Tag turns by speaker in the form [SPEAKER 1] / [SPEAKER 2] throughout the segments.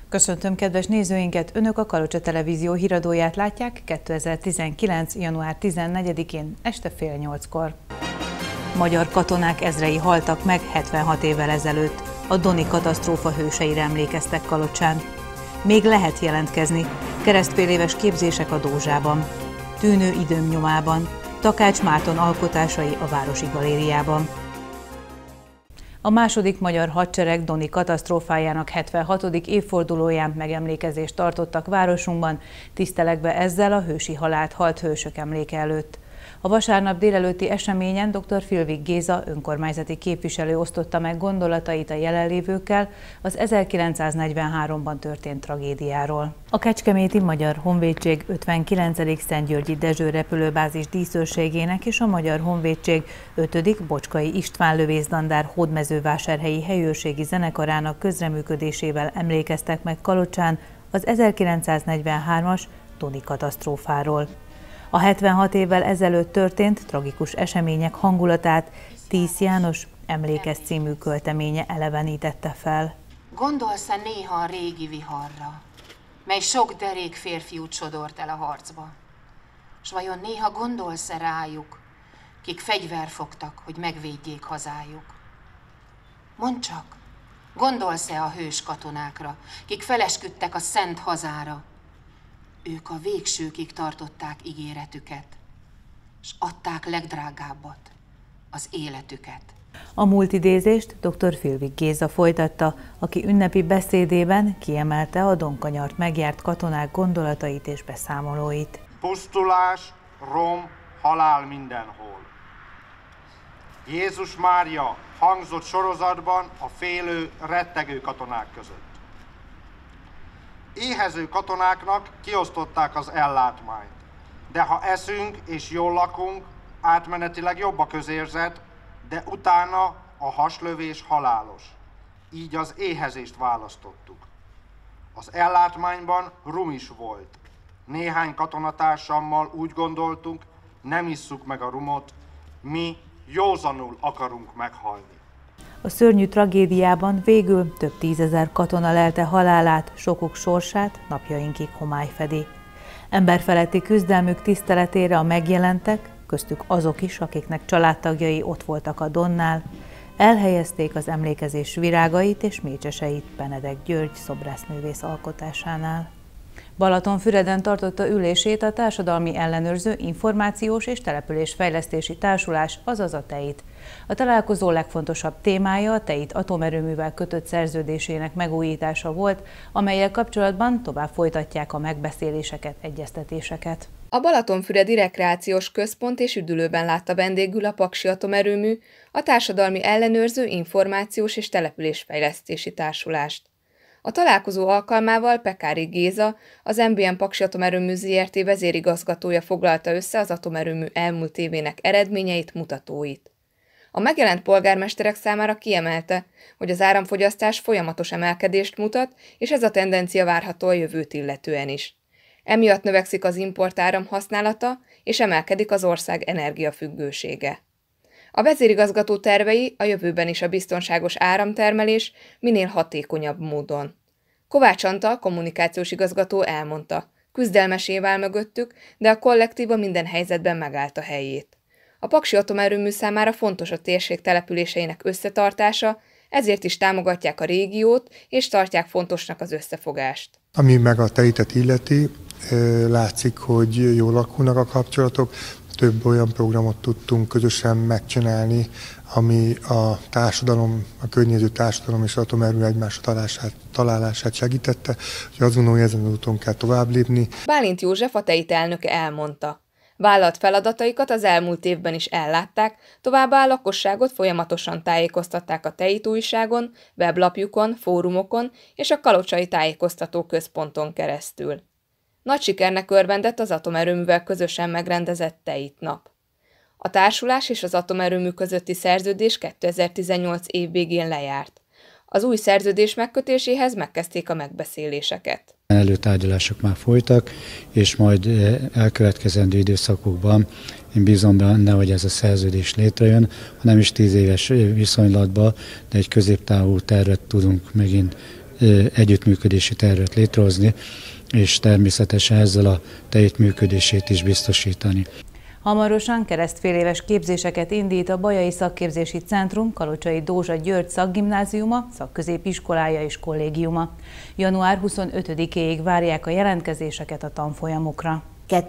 [SPEAKER 1] Köszöntöm kedves nézőinket! Önök a Kalocsa Televízió híradóját látják 2019. január 14-én este fél 8-kor. Magyar katonák ezrei haltak meg 76 évvel ezelőtt. A Doni katasztrófa hőseire emlékeztek Kalocsán. Még lehet jelentkezni. Keresztféléves képzések a Dózsában. Tűnő időm nyomában. Takács Márton alkotásai a Városi Galériában. A második magyar hadsereg Doni katasztrófájának 76. évfordulóján megemlékezést tartottak városunkban, tisztelegve ezzel a hősi halált halt hősök emléke előtt. A vasárnap délelőtti eseményen dr. Filvig Géza önkormányzati képviselő osztotta meg gondolatait a jelenlévőkkel az 1943-ban történt tragédiáról. A Kecskeméti Magyar Honvédség 59. Szentgyörgyi Dezső repülőbázis díszőrségének és a Magyar Honvédség 5. Bocskai István lövészlandár hódmezővásárhelyi helyőrségi zenekarának közreműködésével emlékeztek meg Kalocsán az 1943-as Doni katasztrófáról. A 76 évvel ezelőtt történt tragikus események hangulatát Tísz János Emlékez című költeménye elevenítette fel.
[SPEAKER 2] Gondolsz-e néha a régi viharra, mely sok derék férfiút sodort el a harcba? S vajon néha gondolsz-e rájuk, kik fegyver fogtak, hogy megvédjék hazájuk? Mondd csak, gondolsz-e a hős katonákra, kik felesküdtek a szent hazára? Ők a végsőkig tartották ígéretüket, s adták legdrágábbat, az életüket.
[SPEAKER 1] A múlt idézést dr. Filvig Géza folytatta, aki ünnepi beszédében kiemelte a Donkanyart megjárt katonák gondolatait és beszámolóit.
[SPEAKER 3] Pusztulás, rom, halál mindenhol. Jézus Mária hangzott sorozatban a félő, rettegő katonák között. Éhező katonáknak kiosztották az ellátmányt, de ha eszünk és jól lakunk, átmenetileg jobb a közérzet, de utána a haslövés halálos. Így az éhezést választottuk. Az ellátmányban rum is volt. Néhány katonatársammal úgy gondoltunk, nem isszuk meg a rumot, mi józanul akarunk meghalni.
[SPEAKER 1] A szörnyű tragédiában végül több tízezer katona lelte halálát, sokuk sorsát napjainkig homály fedi. Emberfeletti küzdelmük tiszteletére a megjelentek, köztük azok is, akiknek családtagjai ott voltak a Donnál, elhelyezték az emlékezés virágait és mécseseit Benedek György szobrásznővész alkotásánál. Balatonfüreden tartotta ülését a Társadalmi Ellenőrző Információs és Településfejlesztési Társulás, azaz a TEIT. A találkozó legfontosabb témája a TEIT atomerőművel kötött szerződésének megújítása volt, amellyel kapcsolatban tovább folytatják a megbeszéléseket, egyeztetéseket.
[SPEAKER 4] A Balatonfüredi Rekreációs Központ és üdülőben látta vendégül a Paksi Atomerőmű, a Társadalmi Ellenőrző Információs és Településfejlesztési Társulást. A találkozó alkalmával Pekári Géza, az MBM Paksi Atomerőmű Zrt. Vezérigazgatója foglalta össze az atomerőmű elmúlt évének eredményeit, mutatóit. A megjelent polgármesterek számára kiemelte, hogy az áramfogyasztás folyamatos emelkedést mutat, és ez a tendencia várható a jövőt illetően is. Emiatt növekszik az importáram használata, és emelkedik az ország energiafüggősége. A vezérigazgató tervei a jövőben is a biztonságos áramtermelés minél hatékonyabb módon. Kovács Antal kommunikációs igazgató elmondta, küzdelmesé vál mögöttük, de a kollektíva minden helyzetben megállt a helyét. A Paksi Atomerőmű számára fontos a térség településeinek összetartása, ezért is támogatják a régiót, és tartják fontosnak az összefogást.
[SPEAKER 5] Ami meg a TEIT-et illeti, látszik, hogy jól alakulnak a kapcsolatok. Több olyan programot tudtunk közösen megcsinálni, ami a társadalom, a környező társadalom és az atomerőmű egymásra találását segítette, hogy azt gondolom, hogy ezen az úton kell tovább lépni.
[SPEAKER 4] Bálint József, a TEIT elnöke elmondta. Vállalt feladataikat az elmúlt évben is ellátták, továbbá a lakosságot folyamatosan tájékoztatták a TEIT újságon, weblapjukon, fórumokon és a Kalocsai Tájékoztató Központon keresztül. Nagy sikernek örvendett az atomerőművel közösen megrendezett TEIT nap. A társulás és az atomerőmű közötti szerződés 2018 év végén lejárt. Az új szerződés megkötéséhez megkezdték a megbeszéléseket.
[SPEAKER 6] Előtárgyalások már folytak, és majd elkövetkezendő időszakokban én bízom benne, hogy ez a szerződés létrejön, ha nem is 10 éves viszonylatban, de egy középtávú tervet tudunk megint együttműködési tervet létrehozni, és természetesen ezzel a te együttműködését is biztosítani.
[SPEAKER 1] Hamarosan keresztféléves képzéseket indít a Bajai Szakképzési Centrum, Kalocsai Dózsa György Szakgimnáziuma, Szakközépiskolája és Kollégiuma. Január 25-éig várják a jelentkezéseket a tanfolyamokra.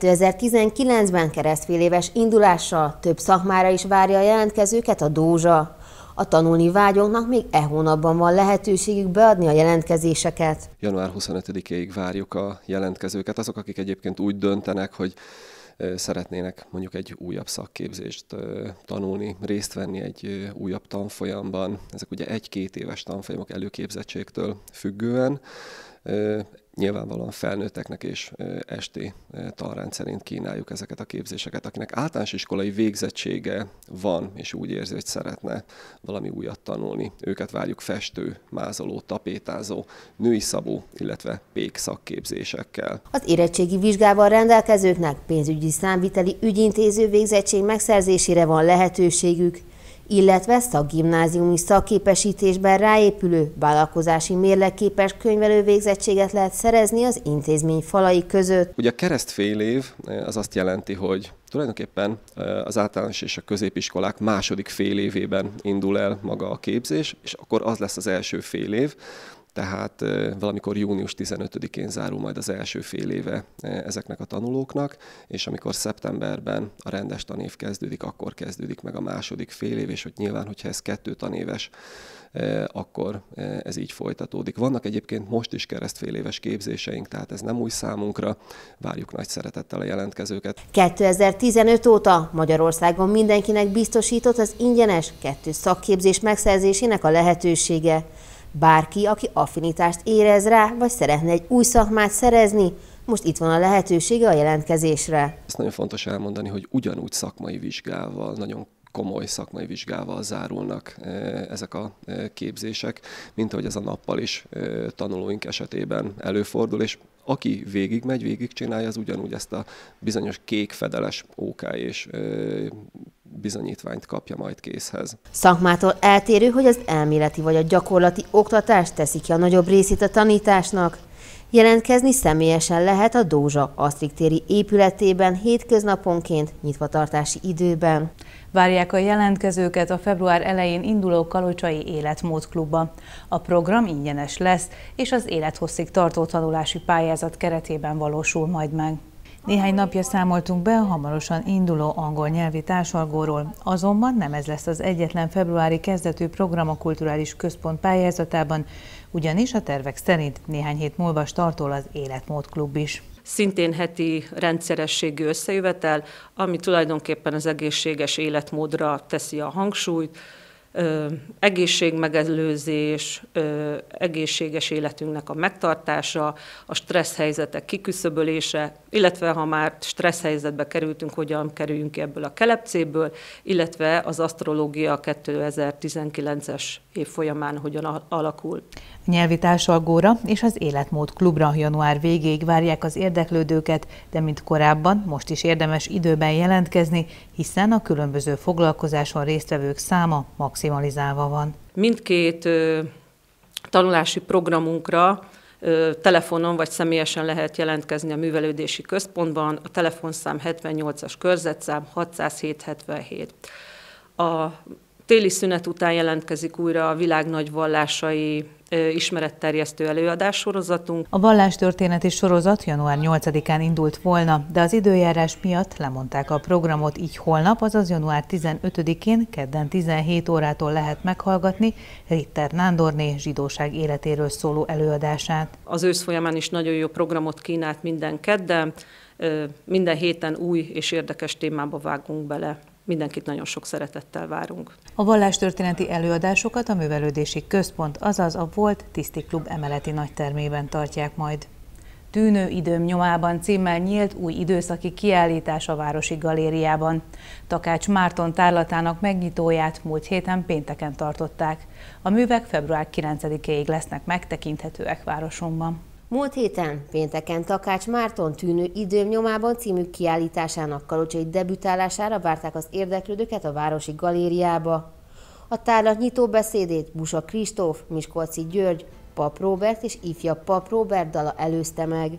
[SPEAKER 7] 2019-ben keresztféléves indulással több szakmára is várja a jelentkezőket a Dózsa. A tanulni vágyóknak még hónapban van lehetőségük beadni a jelentkezéseket.
[SPEAKER 8] Január 25-éig várjuk a jelentkezőket, azok, akik egyébként úgy döntenek, hogy szeretnének mondjuk egy újabb szakképzést tanulni, részt venni egy újabb tanfolyamban. Ezek ugye 1-2 éves tanfolyamok előképzettségtől függően. Nyilvánvalóan felnőtteknek és esti tanrend szerint kínáljuk ezeket a képzéseket. Akinek általános iskolai végzettsége van, és úgy érzi, hogy szeretne valami újat tanulni, őket várjuk festő, mázoló, tapétázó, női szabó, illetve pék szakképzésekkel.
[SPEAKER 7] Az érettségi vizsgával rendelkezőknek pénzügyi számviteli ügyintéző végzettség megszerzésére van lehetőségük, illetve szakgimnáziumi szakképesítésben ráépülő vállalkozási mérlekképes könyvelő végzettséget lehet szerezni az intézmény falai között.
[SPEAKER 8] Ugye a keresztfél év az azt jelenti, hogy tulajdonképpen az általános és a középiskolák második fél évében indul el maga a képzés, és akkor az lesz az első fél év, tehát valamikor június 15-én zárul majd az első fél éve ezeknek a tanulóknak, és amikor szeptemberben a rendes tanév kezdődik, akkor kezdődik meg a második fél év, és hogy nyilván, hogyha ez 2 tanéves, akkor ez így folytatódik. Vannak egyébként most is keresztféléves képzéseink, tehát ez nem új számunkra, várjuk nagy szeretettel a jelentkezőket.
[SPEAKER 7] 2015 óta Magyarországon mindenkinek biztosított az ingyenes 2 szakképzés megszerzésének a lehetősége. Bárki, aki affinitást érez rá, vagy szeretne egy új szakmát szerezni, most itt van a lehetősége a jelentkezésre.
[SPEAKER 8] Ezt nagyon fontos elmondani, hogy ugyanúgy szakmai vizsgával, nagyon komoly szakmai vizsgával zárulnak ezek a képzések, mint ahogy ez a nappal is tanulóink esetében előfordul, és aki végigmegy, végigcsinálja, az ugyanúgy ezt a bizonyos kék fedeles OK és bizonyítványt kapja majd készhez.
[SPEAKER 7] Szakmától eltérő, hogy az elméleti vagy a gyakorlati oktatás teszi ki a nagyobb részét a tanításnak. Jelentkezni személyesen lehet a Dózsa Asztrik téri épületében hétköznaponként nyitvatartási időben.
[SPEAKER 1] Várják a jelentkezőket a február elején induló Kalocsai Életmódklubba. A program ingyenes lesz, és az élethosszig tartó tanulási pályázat keretében valósul majd meg. Néhány napja számoltunk be a hamarosan induló angol nyelvi társalgóról, azonban nem ez lesz az egyetlen februári kezdetű program a Kulturális Központ pályázatában, ugyanis a tervek szerint néhány hét múlva startol az Életmódklub is.
[SPEAKER 9] Szintén heti rendszerességű összejövetel, ami tulajdonképpen az egészséges életmódra teszi a hangsúlyt, egészségmegelőzés, egészséges életünknek a megtartása, a stressz helyzetek kiküszöbölése, illetve ha már stressz helyzetbe kerültünk, hogyan kerüljünk ki ebből a kelepcéből, illetve az asztrológia 2019-es év folyamán hogyan alakul.
[SPEAKER 1] A nyelvi társalgóra és az Életmódklubra január végéig várják az érdeklődőket, de mint korábban, most is érdemes időben jelentkezni, hiszen a különböző foglalkozáson résztvevők száma maximalizálva van.
[SPEAKER 9] Mindkét tanulási programunkra telefonon vagy személyesen lehet jelentkezni a művelődési központban, a telefonszám 78-as körzetszám 607 77. A téli szünet után jelentkezik újra a világ nagy vallásai ismeretterjesztő előadássorozatunk.
[SPEAKER 1] A vallástörténeti sorozat január 8-án indult volna, de az időjárás miatt lemondták a programot, így holnap, azaz január 15-én, kedden 17 órától lehet meghallgatni Ritter Nándorné zsidóság életéről szóló előadását.
[SPEAKER 9] Az ősz folyamán is nagyon jó programot kínált minden kedden, minden héten új és érdekes témába vágunk bele. Mindenkit nagyon sok szeretettel várunk.
[SPEAKER 1] A vallástörténeti előadásokat a Művelődési Központ, azaz a volt Tiszti Klub emeleti nagytermében tartják majd. Tűnő időm nyomában címmel nyílt új időszaki kiállítás a Városi Galériában. Takács Márton tárlatának megnyitóját múlt héten pénteken tartották. A művek február 9-ig lesznek megtekinthetőek városunkban.
[SPEAKER 7] Múlt héten, pénteken Takács Márton Tűnő időm nyomában című kiállításának kalocsai debütálására várták az érdeklődőket a Városi Galériába. A tárlat nyitó beszédét Busa Kristóf, Miskolci György, Pap Róbert és ifjabb Pap Róbert dala előzte meg.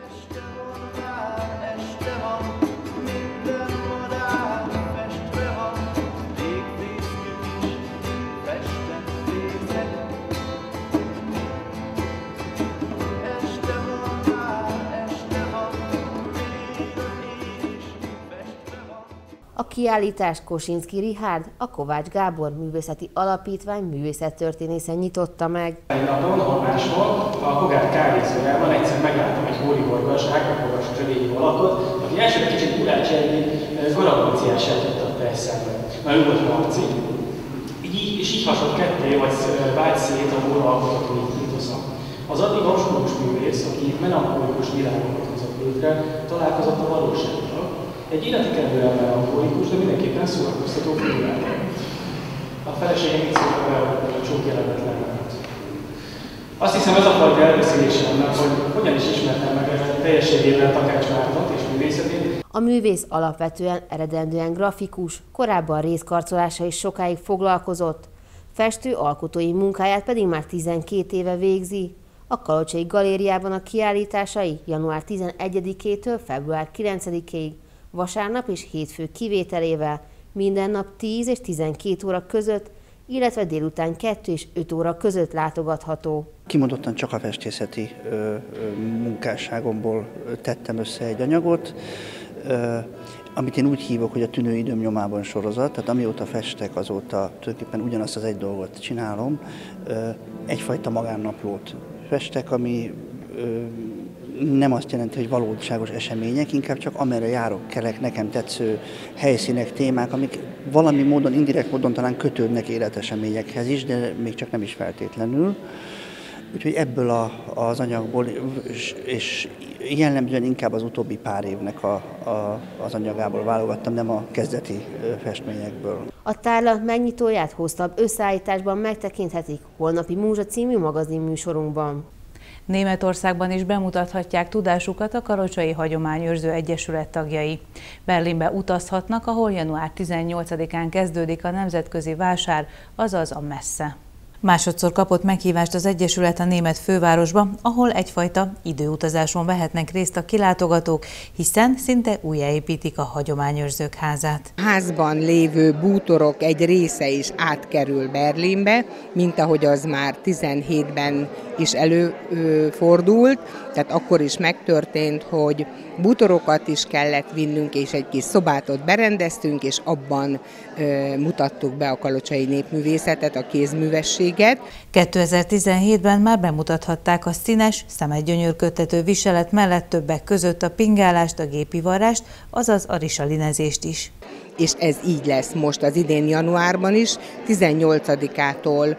[SPEAKER 7] A kiállítást Kosinszky Richárd, a Kovács Gábor Művészeti Alapítvány művészettörténésze nyitotta meg.
[SPEAKER 10] Egy napon, almáson, a Kogát kávézójában egyszer megláttam egy hórihorgas, rákapolgas régi alakot, aki elsőre kicsit urácsáig garabóciás eltudtatta eszembe. Mert ő volt Marci. És így hasonlott ketté, vagy vált szét a hóra alkotott mítosza. Az addig abszolút művész, aki melankolikus világokat hozott létre, találkozott a valósággal. Egy életi kedvően melankolikus, de mindenképpen szórakoztató figurával. A feleségem így szólta be, hogy a csók jelenetlen lehet. Azt hiszem, ez a fajta elbeszélése annak, hogy hogyan is ismertem meg teljességében Takács Mártont és művészetét.
[SPEAKER 7] A művész alapvetően eredendően grafikus, korábban részkarcolással is sokáig foglalkozott, festő alkotói munkáját pedig már 12 éve végzi. A Kalocsai Galériában a kiállításai január 11-től február 9-ig, vasárnap és hétfő kivételével minden nap 10 és 12 óra között, illetve délután 2 és 5 óra között látogatható.
[SPEAKER 11] Kimondottan csak a festészeti munkásságomból tettem össze egy anyagot, amit én úgy hívok, hogy a Tűnő időm nyomában sorozat, tehát amióta festek, azóta tulajdonképpen ugyanazt az egy dolgot csinálom, egyfajta magánnaplót festek, ami nem azt jelenti, hogy valóságos események, inkább csak amerre járok, kelek, nekem tetsző helyszínek, témák, amik valami módon, indirekt módon talán kötődnek életeseményekhez is, de még csak nem is feltétlenül. Úgyhogy ebből az anyagból, és jellemzően inkább az utóbbi pár évnek az anyagából válogattam, nem a kezdeti festményekből.
[SPEAKER 7] A tárlat megnyitóját hosszabb összeállításban megtekinthetik holnapi Múzsa című magazin műsorunkban.
[SPEAKER 1] Németországban is bemutathatják tudásukat a Kalocsai Hagyományőrző Egyesület tagjai. Berlinbe utazhatnak, ahol január 18-án kezdődik a nemzetközi vásár, azaz a messze. Másodszor kapott meghívást az Egyesület a német fővárosba, ahol egyfajta időutazáson vehetnek részt a kilátogatók, hiszen szinte újjáépítik a Hagyományőrzők házát.
[SPEAKER 12] A házban lévő bútorok egy része is átkerül Berlinbe, mint ahogy az már 17-ben is előfordult, tehát akkor is megtörtént, hogy bútorokat is kellett vinnünk, és egy kis szobát ott berendeztünk, és abban mutattuk be a kalocsai népművészetet, a kézművességet.
[SPEAKER 1] 2017-ben már bemutathatták a színes, szemet gyönyörködtető viselet mellett többek között a pingálást, a gépivarrást, azaz a risalinezést is.
[SPEAKER 12] És ez így lesz most az idén januárban is, 18-ától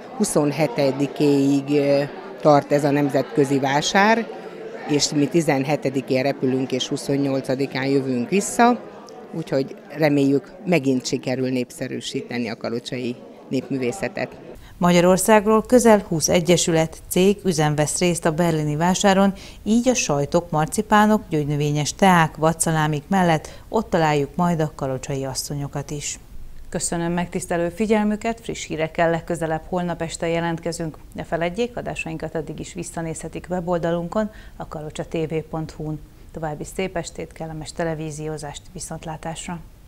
[SPEAKER 12] 27-éig tart ez a nemzetközi vásár, és mi 17-én repülünk és 28-án jövünk vissza, úgyhogy reméljük megint sikerül népszerűsíteni a kalocsai népművészetet.
[SPEAKER 1] Magyarországról közel 20 egyesület, cég, üzem vesz részt a berlini vásáron, így a sajtok, marcipánok, gyógynövényes teák, vadszalámik mellett ott találjuk majd a kalocsai asszonyokat is. Köszönöm megtisztelő figyelmüket, friss hírekkel legközelebb holnap este jelentkezünk. Ne feledjék, adásainkat addig is visszanézhetik weboldalunkon, a kalocsatv.hu-n. További szép estét, kellemes televíziózást, viszontlátásra!